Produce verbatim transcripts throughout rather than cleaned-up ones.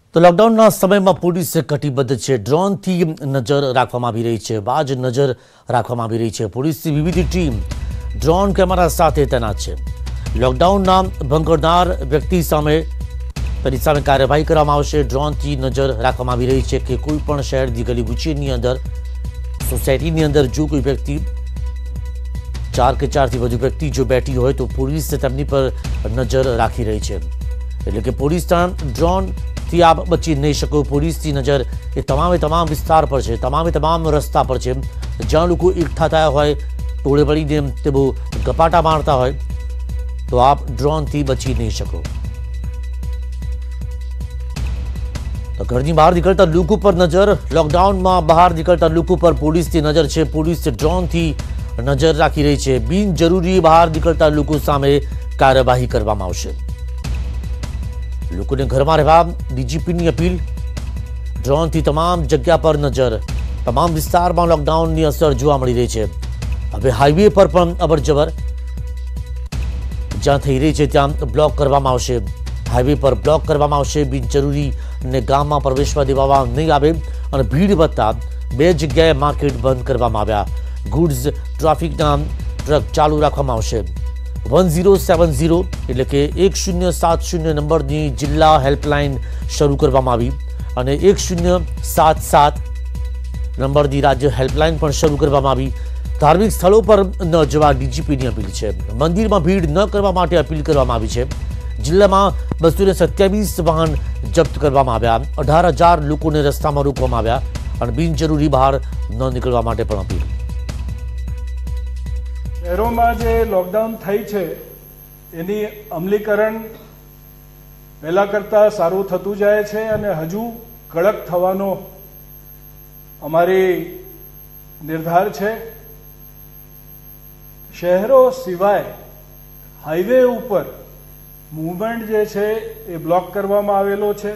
તો લોકડાઉનના સમયમાં પોલીસ કટિબદ્ધ છે। ડ્રોનથી નજર રાખવામાં આવી રહી છે, બાજ નજર રાખવામાં આવી રહી છે। પોલીસની વિવિધ ટીમ ડ્રોન કેમેરા સાથે તૈનાત છે। લોકડાઉનના ભંગ કરનાર વ્યક્તિ સામે તેની સામે કાર્યવાહી કરવામાં આવશે। ડ્રોનથી નજર રાખવામાં આવી રહી છે કે કોઈ પણ શહેરની ગલી ગુચીની અંદર, સોસાયટીની અંદર જો કોઈ વ્યક્તિ ચાર કે ચારથી વધુ વ્યક્તિ જો બેઠી હોય તો પોલીસ તેમની પર નજર રાખી રહી છે। એટલે કે પોલીસના ડ્રોન થી આપ બચી નહીં શકો। પોલીસની નજર એ તમામે તમામ વિસ્તાર પર છે, તમામે તમામ રસ્તા પર છે, જ્યાં લોકો એકઠા થયા હોય, ટોળે વળીને તેઓ ગપાટા મારતા હોય તો આપ ડ્રોનથી બચી નહીં શકો। તો ઘરની બહાર નીકળતા લોકો પર નજર, લોકડાઉનમાં બહાર નીકળતા લોકો પર પોલીસની નજર છે। પોલીસ ડ્રોનથી નજર રાખી રહી છે। બિનજરૂરી બહાર નીકળતા લોકો સામે કાર્યવાહી કરવામાં આવશે। લોકોને ઘરમાં રહેવા ડીજીપીની અપીલ। ડ્રોનથી તમામ જગ્યા પર નજર, તમામ વિસ્તારમાં લોકડાઉનની અસર જોવા મળી રહી છે। હવે હાઈવે પર પણ અવરજવર જ્યાં થઈ રહી છે ત્યાં બ્લોક કરવામાં આવશે। હાઈવે પર બ્લોક કરવામાં આવશે। બિનજરૂરી ને ગામમાં પ્રવેશવા દેવામાં નહીં આવે અને ભીડ વધતા બે જગ્યાએ માર્કેટ બંધ કરવામાં આવ્યા। ગુડ્સ ટ્રાફિકના ટ્રક ચાલુ રાખવામાં આવશે। વન ઝીરો સેવન ઝીરો એટલે કે એક શૂન્ય સાત શૂન્ય નંબરની જિલ્લા હેલ્પલાઇન શરૂ કરવામાં આવી અને એક શૂન્ય સાત સાત નંબરની રાજ્ય હેલ્પલાઇન પણ શરૂ કરવામાં આવી। ધાર્મિક સ્થળો પર ન જવા ડીજીપીની અપીલ છે। મંદિરમાં ભીડ ન કરવા માટે અપીલ કરવામાં આવી છે। જિલ્લામાં બસો ને સત્યાવીસ વાહન જપ્ત કરવામાં આવ્યા। અઢાર હજાર લોકોને રસ્તામાં રોકવામાં આવ્યા અને બિનજરૂરી બહાર ન નીકળવા માટે પણ અપીલ। શહેરોમાં જે લોકડાઉન થઈ છે એની અમલીકરણ પહેલા કરતાં સારું થતું જાય છે અને હજુ કડક થવાનો અમારી નિર્ધાર છે। શહેરો સિવાય હાઈવે ઉપર મૂવમેન્ટ જે છે એ બ્લોક કરવામાં આવેલો છે।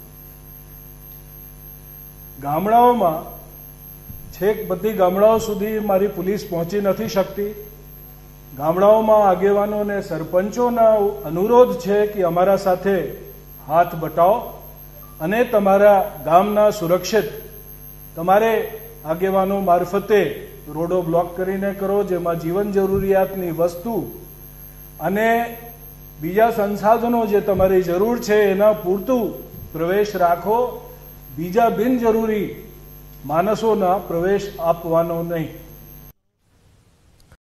ગામડાઓમાં છેક બધી ગામડાઓ સુધી મારી પોલીસ પહોંચી નથી શકતી। ગામડાઓમાં આગેવાનો અને સરપંચોના અનુરોધ છે કે અમારા સાથે હાથ બટાવો અને તમારા ગામના સુરક્ષિત તમારે આગેવાનો મારફતે રોડો બ્લોક કરીને કરો, જેમાં જીવન જરૂરિયાતની વસ્તુ અને બીજા સંસાધનો જે તમારી જરૂર છે એના પૂરતું પ્રવેશ રાખો। બીજા બિનજરૂરી માણસોના પ્રવેશ આપવાનો નહીં।